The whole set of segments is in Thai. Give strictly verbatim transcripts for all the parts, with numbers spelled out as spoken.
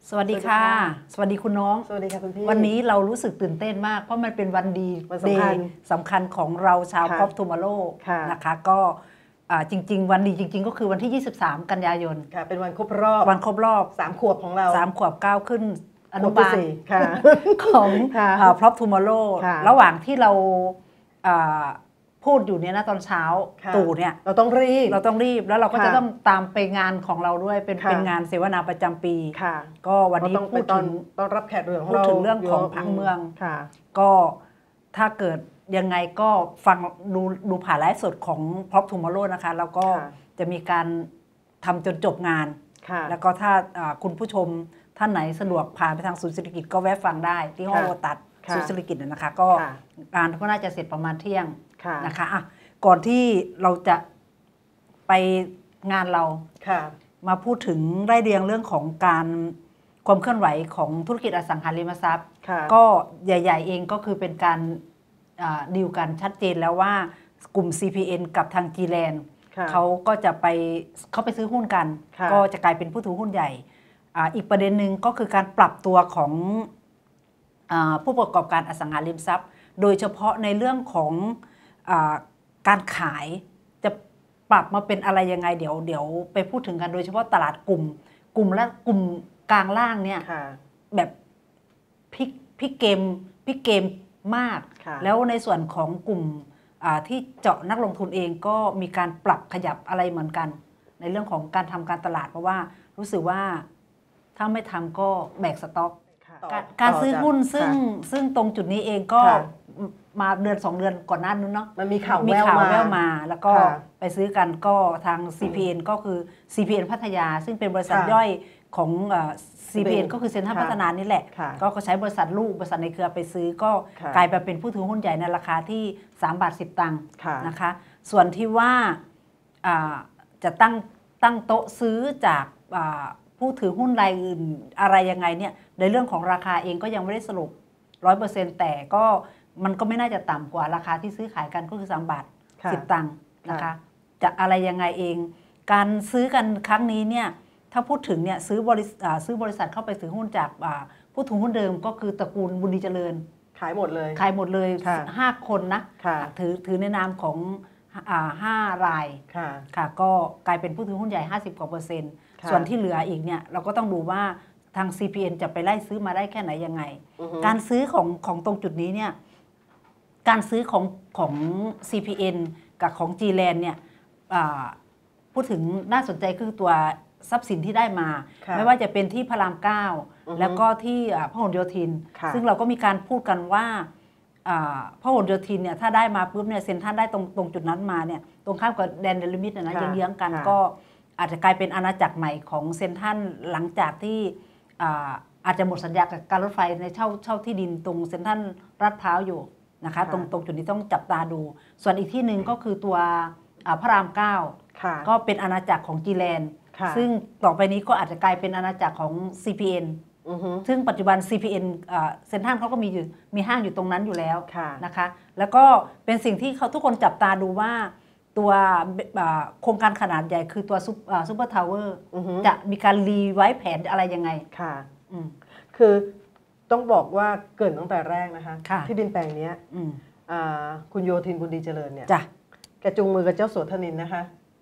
สวัสดีค่ะสวัสดีคุณน้องสวัสดีค่ะคุณพี่วันนี้เรารู้สึกตื่นเต้นมากเพราะมันเป็นวันดีวันสำคัญสำคัญของเราชาวพอปทูมาโลนะคะก็จริงๆวันดีจริงๆก็คือวันที่ยี่สิบสามกันยายนค่ะเป็นวันครบรอบวันครบรอบสามขวบของเราสามขวบก้าวขึ้นอนุบาลของพอปทูมาโลระหว่างที่เราพูดอยู่เนี่ยนะตอนเช้าตู่เนี่ยเราต้องรีบเราต้องรีบแล้วเราก็จะต้องตามไปงานของเราด้วยเป็นเป็นงานเสวนาประจำปีก็วันนี้พูดถึงต้อนรับแขกเรือของเราพูดถึงเรื่องของผังเมืองก็ถ้าเกิดยังไงก็ฟังดูดูผ่านไลฟ์สดของพอปทูมอร์โลนะคะแล้วก็จะมีการทำจนจบงานแล้วก็ถ้าคุณผู้ชมท่านไหนสะดวกผ่านไปทางศูนย์เศรษฐกิจก็แวะฟังได้ที่ห้องโอตัดศูนย์เศรษฐกิจนะคะก็งานก็น่าจะเสร็จประมาณเที่ยงนะคะอ่ะก่อนที่เราจะไปงานเรามาพูดถึงไล่เรียงเรื่องของการความเคลื่อนไหวของธุรกิจอสังหาริมทรัพย์ก็ใหญ่ๆเองก็คือเป็นการดีลกันชัดเจนแล้วว่ากลุ่ม ซี พี เอ็น กับทาง จี แลนด์ เขาก็จะไปเขาไปซื้อหุ้นกันก็จะกลายเป็นผู้ถือหุ้นใหญ่อีกประเด็นหนึ่งก็คือการปรับตัวของผู้ประกอบการอสังหาริมทรัพย์โดยเฉพาะในเรื่องของการขายจะปรับมาเป็นอะไรยังไงเดี๋ยวเดี๋ยวไปพูดถึงกันโดยเฉพาะตลาดกลุ่มกลุ่มและกลุ่มกลางล่างเนี่ยแบบพลิกพลิกเกมพลิกเกมมากแล้วในส่วนของกลุ่มที่เจาะนักลงทุนเองก็มีการปรับขยับอะไรเหมือนกันในเรื่องของการทำการตลาดเพราะว่ารู้สึกว่าถ้าไม่ทำก็แบกสต็อกการซื้อหุ้นซึ่งซึ่งตรงจุดนี้เองก็มาเดือนสองเดือนก่อนหน้านู้นเนาะมันมีข่าวมีข่าวแววมาแล้วก็ไปซื้อกันก็ทาง ซี พี เอ็น ก็คือ ซี พี เอ็น พัทยาซึ่งเป็นบริษัทย่อยของ ซี พี เอ็น ก็คือเซ็นทรัลพัฒนานี่แหละก็ใช้บริษัทลูกบริษัทในเครือไปซื้อก็กลายไปเป็นผู้ถือหุ้นใหญ่ในราคาที่สามบาทสิบตังค์นะคะส่วนที่ว่าจะตั้งตั้งโต๊ะซื้อจากผู้ถือหุ้นรายอื่นอะไรยังไงเนี่ยในเรื่องของราคาเองก็ยังไม่ได้สรุป ร้อยเปอร์เซ็นต์ แต่ก็มันก็ไม่น่าจะต่ำกว่าราคาที่ซื้อขายกันก็คือสามบาทสิบตังค์นะคะจะอะไรยังไงเองการซื้อกันครั้งนี้เนี่ยถ้าพูดถึงเนี่ยซื้อบริษัทซื้อบริษัทเข้าไปถือหุ้นจากผู้ถือหุ้นเดิมก็คือตระกูลบุญดีเจริญขายหมดเลยขายหมดเลยห้าคนนะถือถือในนามของห้ารายค่ะก็กลายเป็นผู้ถือหุ้นใหญ่ห้าสิบกว่าเปอร์เซ็นต์ส่วนที่เหลืออีกเนี่ยเราก็ต้องดูว่าทาง ซี พี เอ็น จะไปไล่ซื้อมาได้แค่ไหนยังไงการซื้อของของตรงจุดนี้เนี่ยการซื้อของของ ซี พี เอ็น กับของ จี แลนด์ เนี่ยพูดถึงน่าสนใจคือตัวทรัพย์สินที่ได้มาไม่ว่าจะเป็นที่พระรามเก้าแล้วก็ที่พหลโยธินซึ่งเราก็มีการพูดกันว่าพหลโยธินเนี่ยถ้าได้มาปุ๊บเนี่ยเซ็นทรัลได้ตรงตรงจุดนั้นมาเนี่ยตรงข้ามกับแดนเดลิมิตนะนะเยื้องๆกันก็อาจจะกลายเป็นอาณาจักรใหม่ของเซ็นทรัลหลังจากที่อาจจะหมดสัญญากับการรถไฟในเช่าเช่าที่ดินตรงเซ็นทรัลลาดพร้าวอยู่นะคะตรงตรงจุดนี้ต้องจับตาดูส่วนอีกที่หนึ่งก็คือตัวพระรามเก้าก็เป็นอาณาจักรของ จี แลนด์ ซึ่งต่อไปนี้ก็อาจจะกลายเป็นอาณาจักรของ ซี พี เอ็น ซึ่งปัจจุบัน ซี พี เอ็น เซ็นทรัลเขาก็มีอยู่มีห้างอยู่ตรงนั้นอยู่แล้วนะคะแล้วก็เป็นสิ่งที่เขาทุกคนจับตาดูว่าตัวโครงการขนาดใหญ่คือตัวซูเปอร์ทาวเวอร์จะมีการรีไว้แผนอะไรยังไงค่ะคือต้องบอกว่าเกิดตั้งแต่แรกนะคะที่ดินแปลงนี้คุณโยธินบุญดีเจริญเนี่ยแกจูงมือกับเจ้าสัวธนินนะคะ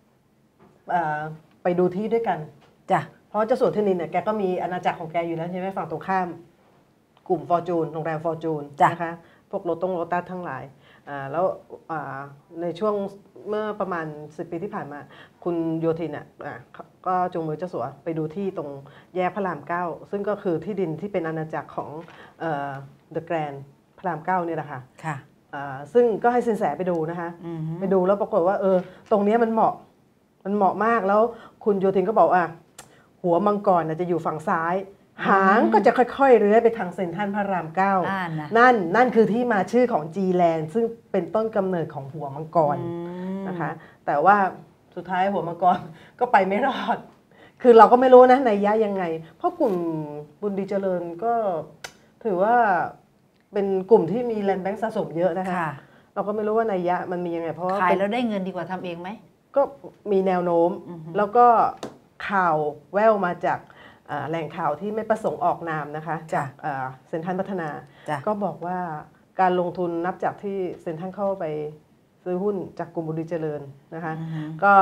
ไปดูที่ด้วยกันจ้ะเพราะเจ้าสัวธนินเนี่ยแกก็มีอาณาจักรของแกอยู่แล้วใช่ไหมฝั่งตรงข้ามกลุ่มฟอร์จูนโรงแรมฟอร์จูนนะคะพวกโรตงโรตัสทั้งหลายแล้วในช่วงเมื่อประมาณสิบปีที่ผ่านมาคุณโยธินเนี่ยก็จูงมือเจ้าสัวไปดูที่ตรงแยกพระรามเก้าซึ่งก็คือที่ดินที่เป็นอาณาจักรของเดอะแกรนด์พระรามเก้าเนี่ยแหละค่ะซึ่งก็ให้สินแสไปดูนะคะไปดูแล้วปรากฏว่าเออตรงนี้มันเหมาะมันเหมาะมากแล้วคุณโยธินก็บอกว่าหัวมังกรจะอยู่ฝั่งซ้ายหางก็จะค่อยๆเลื้อยไปทางเซ็นทรัลพระรามเก้านั่นนั่นคือที่มาชื่อของ จี แลนด์ ซึ่งเป็นต้นกำเนิดของหัวมังกรนะคะแต่ว่าสุดท้ายหัวมังกรก็ไปไม่รอดคือเราก็ไม่รู้นะนัยยะยังไงเพราะกลุ่มบุญดีเจริญก็ถือว่าเป็นกลุ่มที่มีแลนด์แบงก์สะสมเยอะนะคะเราก็ไม่รู้ว่านัยยะมันมียังไงเพราะขายแล้วได้เงินดีกว่าทำเองไหมก็มีแนวโน้มแล้วก็ข่าวแว่วมาจาก อแหล่งข่าวที่ไม่ประสงค์ออกนามนะคะจากเซ็นทรัลพัฒนาก็บอกว่าการลงทุนนับจากที่เซ็นทรัลเข้าไปซื้อหุ้นจากกลุ่มบุรีเจริญนะคะก็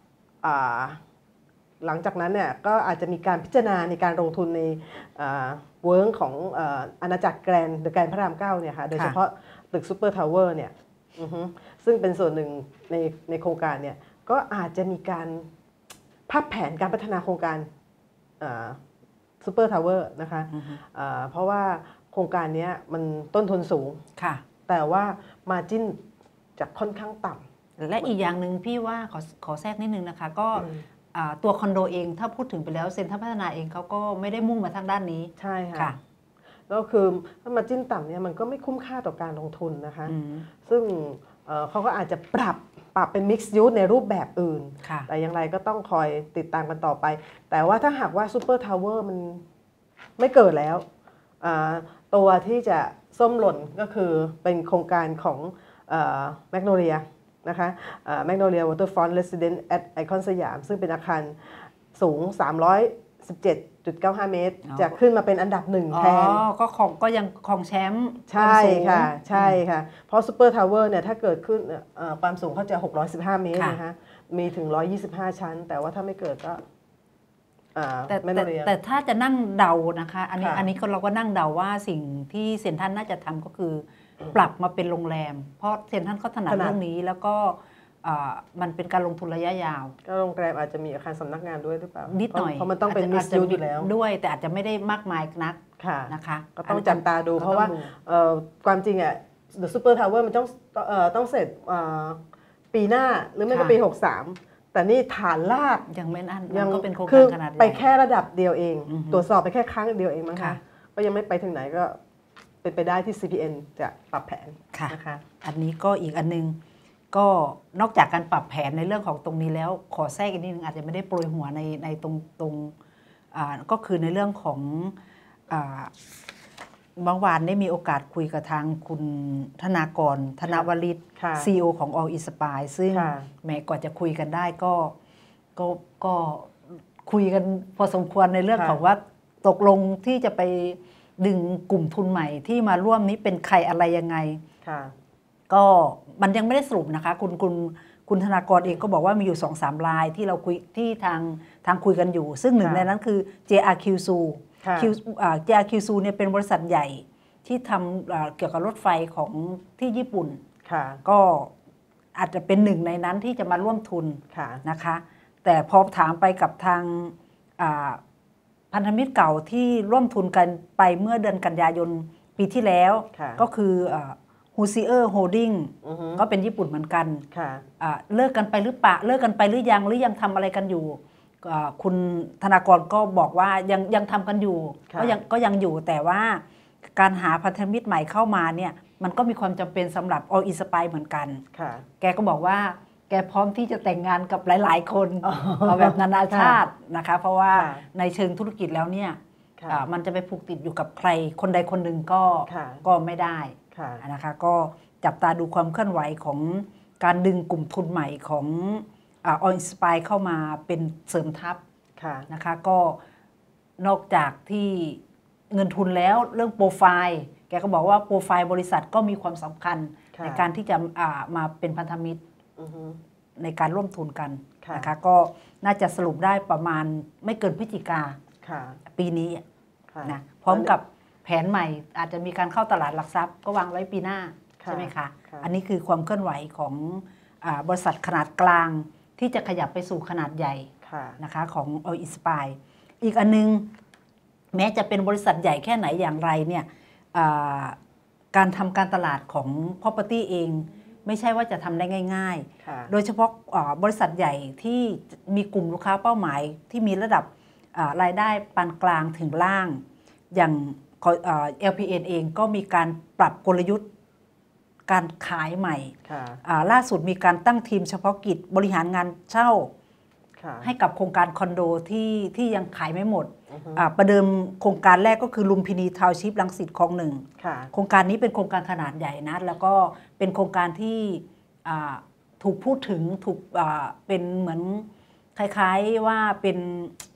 หลังจากนั้นเนี่ยก็อาจจะมีการพิจารณาในการลงทุนในเวิร์กของอาณาจักรแกรนด์เดอะแกรนด์พระรามเก้าเนี่ยค่ะโดยเฉพาะตึกซูเปอร์ทาวเวอร์เนี่ยซึ่งเป็นส่วนหนึ่งในในโครงการเนี่ยก็อาจจะมีการภาพแผนการพัฒนาโครงการซูเปอร์ทาวเวอร์นะคะเพราะว่าโครงการนี้มันต้นทุนสูงแต่ว่ามาจิ้นจะค่อนข้างต่ำและอีกอย่างหนึ่งพี่ว่าขอขอแทรกนิดนึงนะคะก็ตัวคอนโดเองถ้าพูดถึงไปแล้วเซ็นทรัลพัฒนาเองเขาก็ไม่ได้มุ่งมาทางด้านนี้ใช่ค่ะแล้วคือถ้ามาจิ้นต่ำเนี่ยมันก็ไม่คุ้มค่าต่อการลงทุนนะคะซึ่งเขาก็อาจจะปรับปรับเป็น mixed use ในรูปแบบอื่นแต่อย่างไรก็ต้องคอยติดตามกันต่อไปแต่ว่าถ้าหากว่าซูเปอร์ทาวเวอร์มันไม่เกิดแล้วตัวที่จะส้มหล่นก็คือเป็นโครงการของแมกโนเลียนะคะแมกโนเลียวอเตอร์ฟรอนต์เรสซิเดนต์แอทไอคอนสยามซึ่งเป็นอาคารสูง สามร้อยสิบเจ็ดจุดเก้าห้า เมตรจะขึ้นมาเป็นอันดับหนึ่งแทนอ๋อก็ของก็ยังของแชมป์ใช่ค่ะใช่ค่ะเพราะซูเปอร์ทาวเวอร์เนี่ยถ้าเกิดขึ้นความสูงเขาจะหกร้อยสิบห้าเมตรนะคะมีถึงหนึ่งร้อยยี่สิบห้าชั้นแต่ว่าถ้าไม่เกิดก็แต่แต่แต่ถ้าจะนั่งเดานะคะอันนี้อันนี้เราก็นั่งเดาว่าสิ่งที่เซ็นทรัลน่าจะทำก็คือปรับมาเป็นโรงแรมเพราะเซ็นทรัลเขาถนัดเรื่องนี้แล้วก็มันเป็นการลงทุนระยะยาวก็โรงแรมอาจจะมีอาคารสำนักงานด้วยหรือเปล่านิดหน่อยเพราะมันต้องเป็นมิสยูอยู่แล้วด้วยแต่อาจจะไม่ได้มากมายนักนะคะก็ต้องจับตาดูเพราะว่าความจริงอ่ะ The Super Tower มันต้องต้องเสร็จปีหน้าหรือไม่ก็ปีหกสามแต่นี่ฐานรากยังไม่อันยังก็เป็นโครงการขนาดใหญ่ไปแค่ระดับเดียวเองตรวจสอบไปแค่ครั้งเดียวเองมั้งคะก็ยังไม่ไปถึงไหนก็เป็นไปได้ที่ ซี พี เอ็น จะปรับแผนนะคะอันนี้ก็อีกอันนึงก็นอกจากการปรับแผนในเรื่องของตรงนี้แล้วขอแทรกอีกนิดนึงอาจจะไม่ได้โปรยหัวในในตรงตรงก็คือในเรื่องของเมื่อวานได้มีโอกาสคุยกับทางคุณธนากรธนวริศ ซี อี โอ ของ All Inspire ซึ่งแม้กว่าจะคุยกันได้ก็ก็ก็คุยกันพอสมควรในเรื่องของว่าตกลงที่จะไปดึงกลุ่มทุนใหม่ที่มาร่วมนี้เป็นใครอะไรยังไงก็มันยังไม่ได้สรุปนะคะคุณคุณคุณธนากรเองก็บอกว่ามีอยู่ สองสาม รายที่เราคุยที่ทางทางคุยกันอยู่ซึ่งหนึ่งในนั้นคือ เจ อาร์ คิว ซู เจ อาร์ คิว ซู เนี่ยเป็นบริษัทใหญ่ที่ทำเกี่ยวกับรถไฟของที่ญี่ปุ่นก็อาจจะเป็นหนึ่งในนั้นที่จะมาร่วมทุนนะคะแต่พอถามไปกับทางพันธมิตรเก่าที่ร่วมทุนกันไปเมื่อเดือนกันยายนปีที่แล้วก็คือฮูซิเออร์โฮลดิ้งก็เป็นญี่ปุ่นเหมือนกันเลิกกันไปหรือเปล่าเลิกกันไปหรือยังหรือยังทำอะไรกันอยู่คุณธนากรก็บอกว่ายังยังทำกันอยู่ก็ยังก็ยังอยู่แต่ว่าการหาพันธมิตรใหม่เข้ามาเนี่ยมันก็มีความจำเป็นสำหรับ All Inspire เหมือนกันแกก็บอกว่าแกพร้อมที่จะแต่งงานกับหลายๆคนเอาแบบนานาชาตินะคะเพราะว่าในเชิงธุรกิจแล้วเนี่ยมันจะไปผูกติดอยู่กับใครคนใดคนหนึ่งก็ก็ไม่ได้นะคะก็จับตาดูความเคลื่อนไหวของการดึงกลุ่มทุนใหม่ของAll Inspire เข้ามาเป็นเสริมทัพนะคะก็นอกจากที่เงินทุนแล้วเรื่องโปรไฟล์แกก็บอกว่าโปรไฟล์บริษัทก็มีความสำคัญในการที่จะมาเป็นพันธมิตรในการร่วมทุนกันนะคะก็น่าจะสรุปได้ประมาณไม่เกินพฤศจิกาปีนี้นะพร้อมกับแผนใหม่อาจจะมีการเข้าตลาดหลักทรัพย์ก็วางไว้ปีหน้าใช่ไหมคะอันนี้คือความเคลื่อนไหวของบริษัทขนาดกลางที่จะขยับไปสู่ขนาดใหญ่นะคะของ All Inspire อีกอันนึงแม้จะเป็นบริษัทใหญ่แค่ไหนอย่างไรเนี่ยการทำการตลาดของ property เองไม่ใช่ว่าจะทำได้ง่ายๆโดยเฉพาะบริษัทใหญ่ที่มีกลุ่มลูกค้าเป้าหมายที่มีระดับรายได้ปานกลางถึงล่างอย่าง แอล พี เอ็น เองก็มีการปรับกลยุทธ์การขายใหม่ล่าสุดมีการตั้งทีมเฉพาะกิจบริหารงานเช่าให้กับโครงการคอนโดที่ที่ยังขายไม่หมดประเดิมโครงการแรกก็คือลุมพินีทาวน์ชิพรังสิตคลองหนึ่งโครงการนี้เป็นโครงการขนาดใหญ่นะแล้วก็เป็นโครงการที่ถูกพูดถึงถูกเป็นเหมือนคล้ายๆว่าเป็นฮ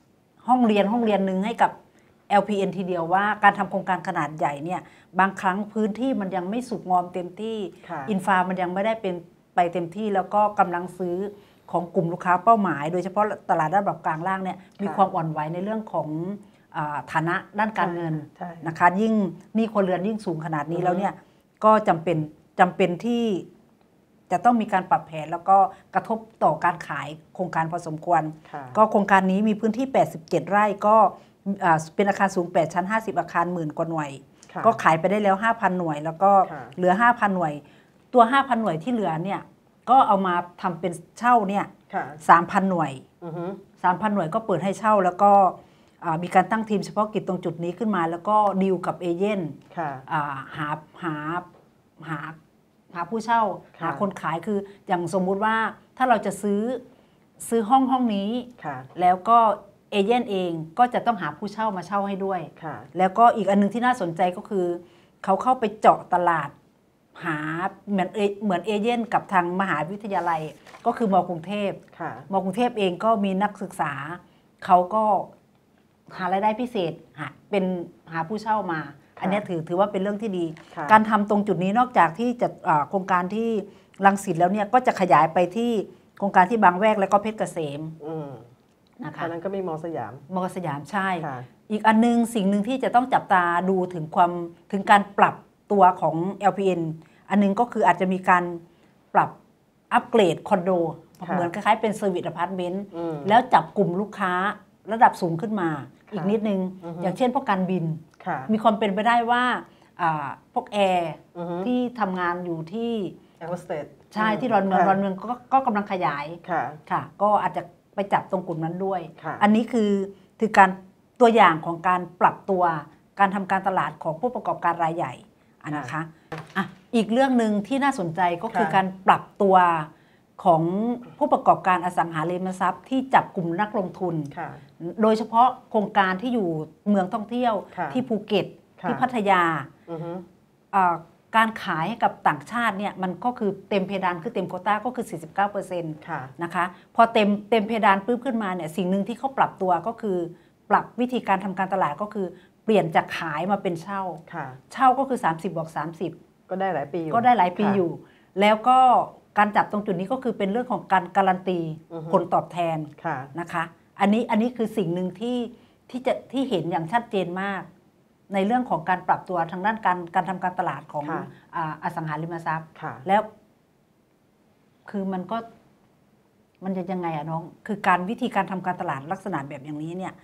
ห้องเรียนห้องเรียนหนึ่งให้กับ แอล พี เอ็น ทีเดียวว่าการทำโครงการขนาดใหญ่เนี่ยบางครั้งพื้นที่มันยังไม่สุกงอมเต็มที่อินฟามันยังไม่ได้เป็นไปเต็มที่แล้วก็กำลังซื้อของกลุ่มลูกค้าเป้าหมายโดยเฉพาะตลาดระดับกลางล่างเนี่ยมีความอ่อนไหวในเรื่องของฐานะด้านการเงินนะคะยิ่งหนี้ครัวเรือนยิ่งสูงขนาดนี้แล้วเนี่ยก็จำเป็นจำเป็นที่จะต้องมีการปรับแผนแล้วก็กระทบต่อการขายโครงการพอสมควรก็โครงการนี้มีพื้นที่แปดสิบเจ็ดไร่ก็เป็นอาคารสูงแปดชั้นห้าสิบอาคารหมื่นกว่าหน่วยก็ขายไปได้แล้ว ห้าพัน หน่วยแล้วก็เหลือ ห้าพัน หน่วยตัว ห้าพัน หน่วยที่เหลือเนี่ยก็เอามาทำเป็นเช่าเนี่ย สามพัน หน่วย สามพัน หน่วยก็เปิดให้เช่าแล้วก็มีการตั้งทีมเฉพาะกิจตรงจุดนี้ขึ้นมาแล้วก็ดีลกับเอเย่นหาหาหาหาผู้เช่าหาคนขายคืออย่างสมมุติว่าถ้าเราจะซื้อซื้อห้องห้องนี้แล้วก็เอเย่นเองก็จะต้องหาผู้เช่ามาเช่าให้ด้วยแล้วก็อีกอันนึงที่น่าสนใจก็คือเขาเข้าไปเจาะตลาดหาเหมือนเหมือนเอเย่นกับทางมหาวิทยาลัยก็คือมกรุงเทพมกรุงเทพเองก็มีนักศึกษาเขาก็หารายได้พิเศษหาเป็นหาผู้เช่ามาอันนี้ถือถือว่าเป็นเรื่องที่ดีการทำตรงจุดนี้นอกจากที่จะโครงการที่รังสิตแล้วเนี่ยก็จะขยายไปที่โครงการที่บางแวกแล้วก็เพชรเกษมนะคะอันนั้นก็มีมอสยามมอสยามใช่อีกอันนึงสิ่งหนึ่งที่จะต้องจับตาดูถึงความถึงการปรับตัวของ แอล พี เอ็น อันนึงก็คืออาจจะมีการปรับอัปเกรดคอนโดเหมือนคล้ายๆเป็นเซอร์วิสอพาร์ตเมนต์แล้วจับกลุ่มลูกค้าระดับสูงขึ้นมาอีกนิดนึงอย่างเช่นพวกการบินมีความเป็นไปได้ว่าพวกแอร์ที่ทำงานอยู่ที่แอร์โฮสเตสใช่ที่รอนเมืองรอนเมืองก็กำลังขยายค่ะก็อาจจะไปจับตรงกลุ่มนั้นด้วยอันนี้คือคือการตัวอย่างของการปรับตัวการทำการตลาดของผู้ประกอบการรายใหญ่นะคะอ่ะอีกเรื่องหนึ่งที่น่าสนใจก็คือการปรับตัวของผู้ประกอบการอสังหาริมทรัพย์ที่จับกลุ่มนักลงทุนโดยเฉพาะโครงการที่อยู่เมืองท่องเที่ยวที่ภูเก็ตที่พัทยาการขายให้กับต่างชาติเนี่ยมันก็คือเต็มเพดานคือเต็มโควต้าก็คือ สี่สิบเก้าเปอร์เซ็นต์ นะคะพอเต็มเต็มเพดานปุ๊บขึ้นมาเนี่ยสิ่งหนึ่งที่เขาปรับตัวก็คือปรับวิธีการทำการตลาดก็คือเปลี่ยนจากขายมาเป็นเช่าเช่าก็คือสามสิบบวกสามสิบก็ได้หลายปีก็ได้หลายปีอยู่แล้วก็การจับตรงจุดนี้ก็คือเป็นเรื่องของการการันตีผลตอบแทนนะคะอันนี้อันนี้คือสิ่งหนึ่งที่ที่จะที่เห็นอย่างชัดเจนมากในเรื่องของการปรับตัวทางด้านการการทำการตลาดของอสังหาริมทรัพย์แล้วคือมันก็มันจะยังไงอะน้องคือการวิธีการทำการตลาดลักษณะแบบอย่างนี้เนี่ย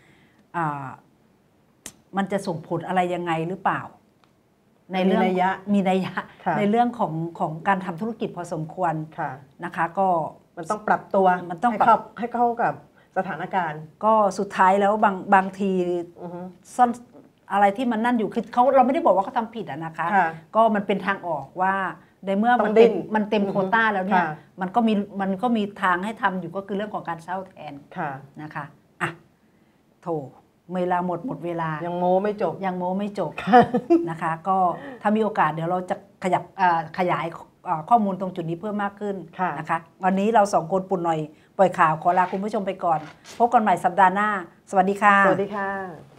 มันจะส่งผลอะไรยังไงหรือเปล่าในเรื่องมีนัยยะในเรื่องของของการทำธุรกิจพอสมควรนะคะก็มันต้องปรับตัวมันต้องให้เข้าให้เข้ากับสถานการณ์ก็สุดท้ายแล้วบางบางทีซ่อนอะไรที่มันนั่นอยู่คือเขาเราไม่ได้บอกว่าเขาทำผิดอะนะคะก็มันเป็นทางออกว่าในเมื่อมันเต็มมันเต็มโควต้าแล้วเนี่ยมันก็มีมันก็มีทางให้ทำอยู่ก็คือเรื่องของการเช่าแทนนะคะอ่ะโถเวลาหมดหมดเวลายังโม้ไม่จบยังโม้ไม่จบนะคะก็ถ้ามีโอกาสเดี๋ยวเราจะขยับขยายข้อมูลตรงจุดนี้เพิ่มมากขึ้นนะคะวันนี้เราสองคนปุ่นหน่อยปล่อยข่าวขอลาคุณผู้ชมไปก่อนพบกันใหม่สัปดาห์หน้าสวัสดีค่ะสวัสดีค่ะ